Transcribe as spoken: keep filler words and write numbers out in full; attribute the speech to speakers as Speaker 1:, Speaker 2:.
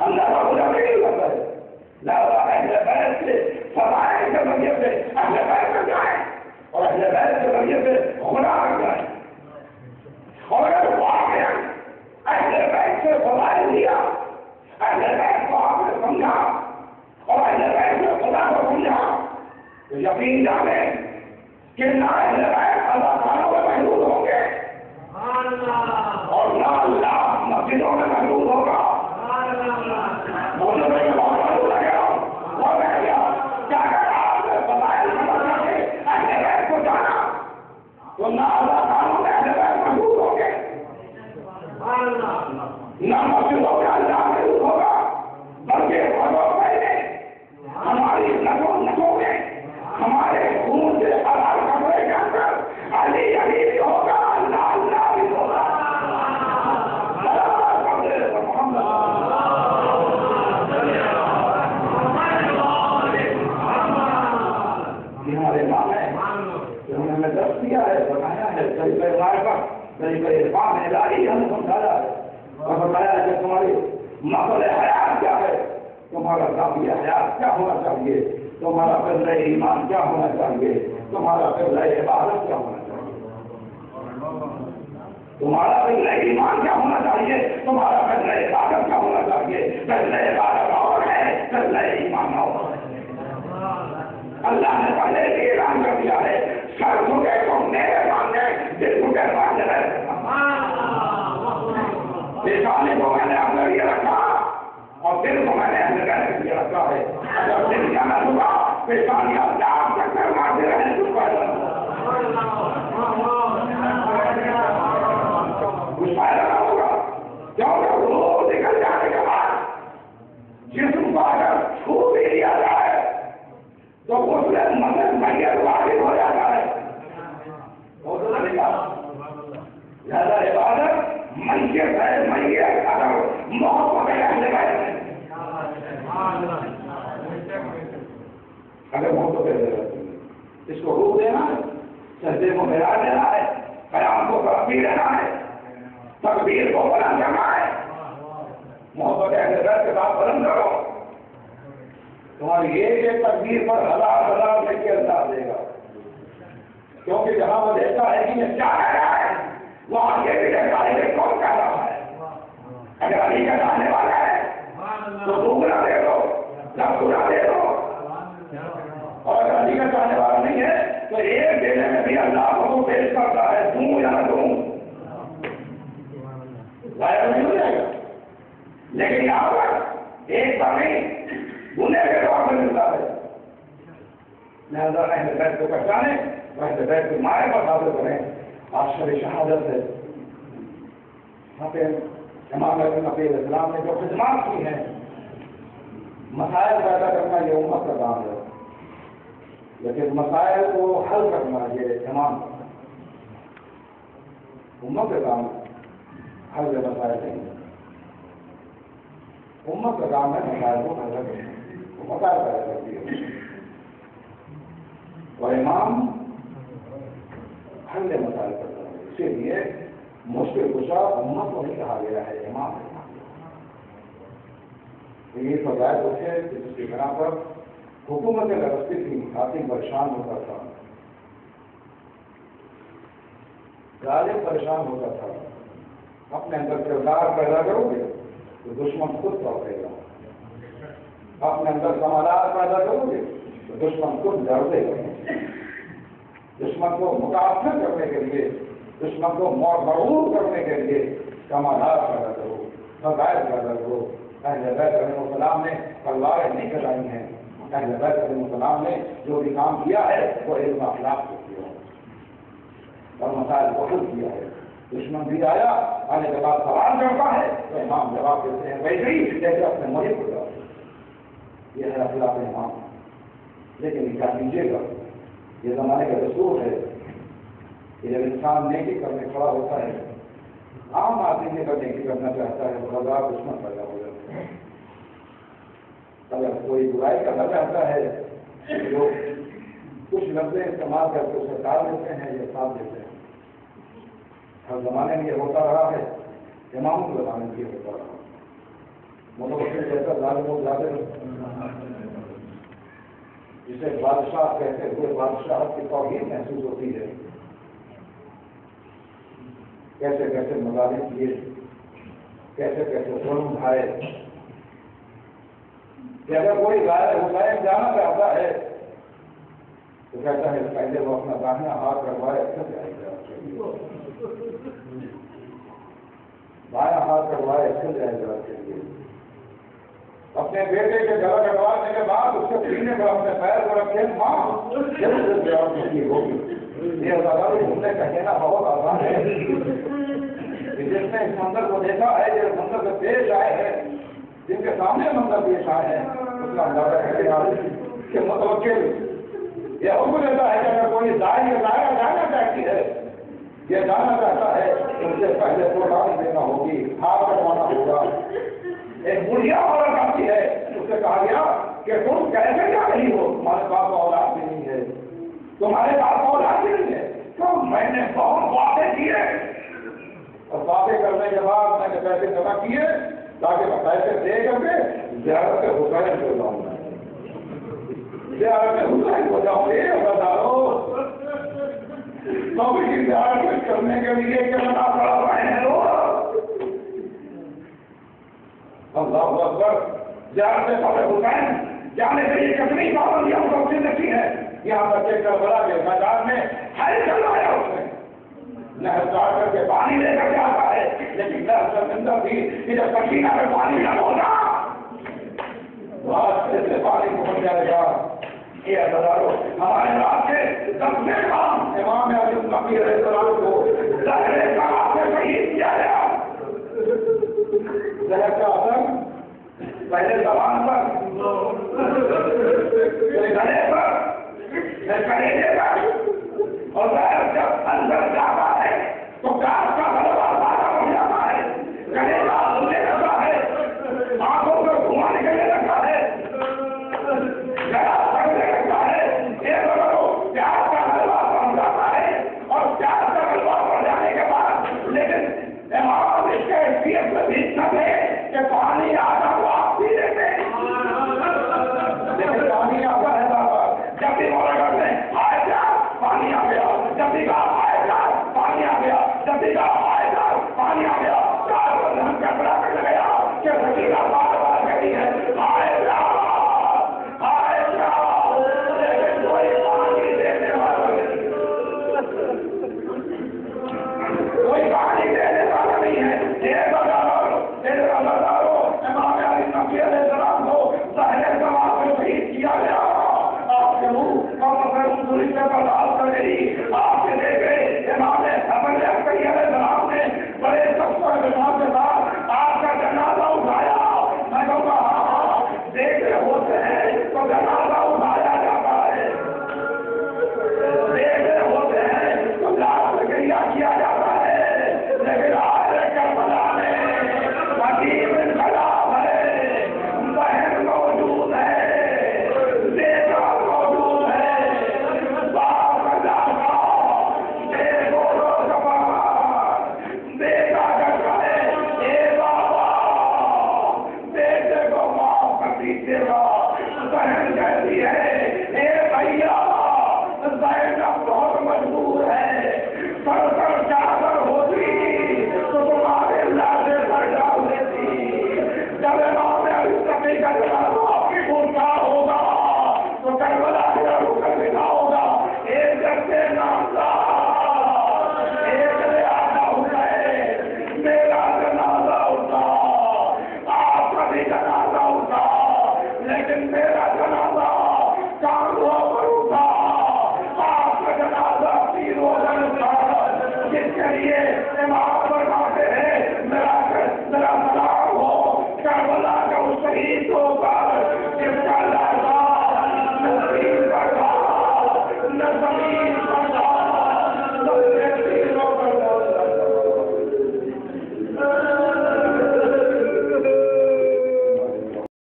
Speaker 1: اللہ کا خدا نہیں کرتا ہے. لہذا اہل بیت کے فضائل کے ذریعے سے اہل بیت کر جائیں اور اہل بیت کے ذریعے سے خدا کر جائیں. اور اگر واقعا اہل بیت سے فضائل دیا، اہل بیت کو آپ نے سمجھا اور اہل بیت سے خدا کو سمجھا تو یقین جانیں کہ نہ اہل بیت اللہ تعالیٰ میں محدود ہوں گے اور نہ اللہ مسجدوں میں محدود ہوگا. موجود میں بہت محدود لگے ہو وہ رہ گیا کہ اگر آپ نے فضائل سمجھا کے اہل بیت کو جانا تو نہ اللہ تعالیٰ میں اہل بیت محدود ہوں گے، نہ مسجدوں میں اللہ محدود ہوگا، بلکہ بھگوت میں ہماری نسوں نسوں میں ہمارے خون سے حلال کپڑے کے اندر علی علی بھی ہوگا، اللہ اللہ بھی ہوگا. ہمارے ماں ہے انہوں نے ہمیں درس دیا ہے، بتایا ہے، طریقہ معرفت طریقہ عرفان الہی ہمیں سمجھایا ہے اور بتایا ہے کہ تمہاری مقصد حیات کیا ہے، تمہارا ذاتی حیات کیا ہونا چاہیے، تمہارا قبلہ ایمان کیا ہونا چاہیے، تمہارا قبلہ عبادت کیا ہونا چاہیے، تمہارا قبلہ ایمان کیا ہونا چاہیے، تمہارا قبلہ عبادت کیا ہونا چاہیے. قبلہ عبادت اور ہے، قبلہ ایمان اور ہے. اللہ نے پہلے ہی اعلان کر دیا ہے سر جھکے تو میرے سامنے، دل جھکے سامنے رہے. پیشانی کو میں نے اندر یہ رکھا اور دل کو میں نے اندر یہ رکھا ہے. اگر دل جانا ہوگا پیشانیاں آپ تک کر مارتے رہے کچھ فائدہ نہ ہوگا، کیونکہ روح نکل جانے کے بعد جسم کو اگر چھو بھی لیا جائے تو اس میں مدد میت واقف ہو جاتا ہے. لہذا عبادت میت ہے، میت اگر موت پہ رہنے والے اگر موت پہ اس کو روح دینا ہے، سجدے کو ملا دینا ہے، قیام کو ترقی دینا ہے، تکبیر کو بلند کرنا ہے. محبت اہل بیت کے ساتھ بلند کرو، تمہاری ایک ایک تکبیر پر ہزار ہزار لے کے اللہ دے گا. کیونکہ جہاں وہ دیکھتا ہے کہ یہ کیا کہہ رہا ہے وہاں یہ بھی دیکھتا ہے کہ کون کہہ رہا ہے. اگر علی کا جانے والا ہے تو دوسرا دے دو، دوسرا دے دو، اور اگر علی کا جانے والا نہیں ہے تو ایک دینے میں بھی اللہ کو پیش کرتا ہے، دوں یا نہ دوں ظاہر نہیں ہو جائے گا. لیکن یہاں پر ایک بار نہیں گنے کے طور پر ملتا ہے. لہذا اہل بیت کو پہچانے، اہل بیت کے مائے پر حاصل کریں. آشر شہادت ہے یہاں پہ امام علی-un-Naqi علیہ السلام نے جو خدمات کی ہیں، مسائل پیدا کرنا یہ امت کا کام ہے، لیکن مسائل کو حل کرنا یہ امام امت کا کام ہے. حل مسائل نہیں ہے، امت کا کام ہے مسائل کو حل کرنا، مسائل پیدا کرتی ہے. اور امام حل مسائل کرتا ہے. اسی لیے مشکل کشا امت کو نہیں کہا گیا ہے، امام نے کہا گیا. یہ فضائل اٹھے کہ جس کی بنا پر حکومت رستی تھی، حاکم پریشان ہوتا تھا، غالب پریشان ہوتا تھا. اپنے اندر کردار پیدا کرو گے تو دشمن خود پڑے گا، اپنے اندر کمالات پیدا کرو گے تو دشمن خود ڈر دے گا. دشمن کو متاثر کرنے کے لیے، دشمن کو مرعوب کرنے کے لیے کمالات پیدا کرو، فضائل پیدا کرو. اہل بیت علیہ السلام نے تلواریں نہیں چلائی ہیں. اہل بیت علیہ السلام نے جو بھی کام کیا ہے وہ علم اخلاق کو کیا اور مسائل کو حل کیا ہے. دشمن بھی آیا، آنے کے بعد سوال کرتا ہے تو امام جواب دیتے ہیں ویسے ہی جیسے اپنے ملک کو جواب. یہ ہے اخلاق امام. لیکن کیا کیجیے گا، یہ زمانے کا دستور ہے کہ جب انسان نیکی کرنے کھڑا ہوتا ہے، عام آدمی نے اگر نیکی کرنا چاہتا ہے تو ہزار دشمن پیدا ہو جاتے ہیں. اگر کوئی برائی کرنا چاہتا ہے جو کچھ لفظ استعمال کر کے اسے ٹال دیتے ہیں یا ساتھ دیتے ہیں. ہر زمانے میں یہ ہوتا رہا ہے، امام کے زمانے میں یہ ہوتا رہا. متوکل جیسا ظالم و ظالم جسے بادشاہ کہتے ہوئے بادشاہت کی توہین محسوس ہوتی ہے، کیسے کیسے مظالم کیے، کیسے کیسے ظلم کھائے، کہ اگر کوئی غیر حسین جانا چاہتا ہے تو کہتا ہے پہلے وہ اپنا داہنا ہاتھ کروائے پھر جائے گا، بایاں ہاتھ کروائے پھر جائے گا کے لیے، اپنے بیٹے کے گلا کٹوانے کے بعد اس کے سینے پر اپنے پیر کو رکھے، ماں جلد جواب نہیں ہوگی۔ یہ اداروں گھومنے کا کہنا بہت آسان ہے، جس نے اس منظر کو دیکھا ہے، جس منظر سے پیش آئے ہیں، جن کے سامنے منظر پیش آئے ہیں، اس کا اندازہ کرے گا کہ متوکل یہ حکم دیتا ہے کہ اگر کوئی دائیں یا دائرہ جانا چاہتی ہے، یہ جانا چاہتا ہے تو اسے پہلے قربانی دینا ہوگی، ہاتھ کٹوانا ہوگا۔ ایک بڑھیا عورت آتی ہے، اس سے کہا گیا کہ تم کیسے جا رہی ہو، تمہارے پاس اولاد بھی نہیں ہے، تمہارے پاس اولاد بھی نہیں ہے، تو میں نے بہت وعدے کیے اور وعدے کرنے کے بعد میں نے پیسے جمع کیے تاکہ میں پیسے دے کر کے زیارت حسین کو جاؤں گا، زیارت حسین کو جاؤں گے۔ بتاؤ تو بھی زیارت کرنے کے لیے کتنا پڑا رہے ہیں لوگ، اللہ اکبر، زیارت حسین جانے کے لیے کتنی پابندیاں متوجہ رکھی ہے۔ یہاں تک کہ کربلا کے میدان میں ہر چلایا اس نے، نہر کاٹ کر کے پانی لے کر کے آتا ہے، لیکن نہر سمندر بھی ادھر پسینہ میں پانی نہ ہوگا راستے سے پانی پہنچ جائے گا۔ یہ ہزاروں ہمارے راستے دسویں کام امام علی-un-Naqi علیہ السلام کو زہر کا سے شہید کیا گیا۔ زہر کا اثر پہلے زبان پر، پھر گلے پر، پھر کلیجے پر، اور زہر جب اندر جاتا ہے تو پیاس کا غلبہ زیادہ ہو جاتا ہے، کلیجہ سننے لگتا ہے، آنکھوں میں دھواں نکلنے لگتا ہے، گلا سڑنے لگتا ہے، یہ لوگوں پیاس کا غلبہ بڑھ جاتا ہے، اور پیاس کا غلبہ بڑھ جانے کے بعد لیکن امام اس کے حیثیت میں بھی نہ تھے کہ پانی آتا تو آپ پی لیتے، لیکن پانی آتا ہے بابا، جب بھی مولا کرتے ہیں آئے پیاس پانی آ گیا، جب بھی کہا آئے پیاس پانی آ گیا، جب بھی کہا آئے پیاس پانی آ گیا، چار بار ہم کپڑا کرنے گیا کہ سچی کا بار بار کہتی ہے آئے پیاس آئے پیاس، لیکن کوئی پانی دینے والا نہیں، کوئی پانی دینے والا نہیں ہے۔ یہ بازاروں تیرے بازاروں امام علی-un-Naqi علیہ السلام کو زہر کمال میں شہید کیا گیا۔ آپ کے منہ اور مفہوم دوری سے برداشت کر گئی، آپ کے دیکھے امام علی-un-Naqi علیہ السلام نے بڑے سخت و احترام کے ساتھ آپ کا جنازہ اٹھایا۔ میں کہوں گا ہاں دیکھ رہے ہوتے ہیں تو جنازہ اٹھایا جاتا ہے، دیکھ رہے ہوتے ہیں تو لاش گریا کیا جاتا ہے، لیکن آج کربلا میں حکیم انقلاب ہے، بہن موجود ہے، بیٹا موجود ہے، باپ کا لاڈلا، دیکھو نوجوان، بیٹا کہتا ہے اے بابا، بیٹے کو معاف کر دیجیے گا، بہن کہتی ہے اے بھیا، زینب بہت مجبور ہے، سر سر چادر ہوتی تو تمہارے لاشیں پر ڈال دیتی، جب امام علی-un-Naqi کا جنازہ اٹھا ہوگا تو کربلا کا رکن لکھا ہوگا ایک جگہ نامزا، ایک لہٰذا حسین، میرا جنازہ اٹھا، آپ کا بھی جنازہ اٹھا، لیکن میرا جنازہ کاندھوں پر اٹھا، آپ کا جنازہ تین روزن اٹھا، جس کے لیے امام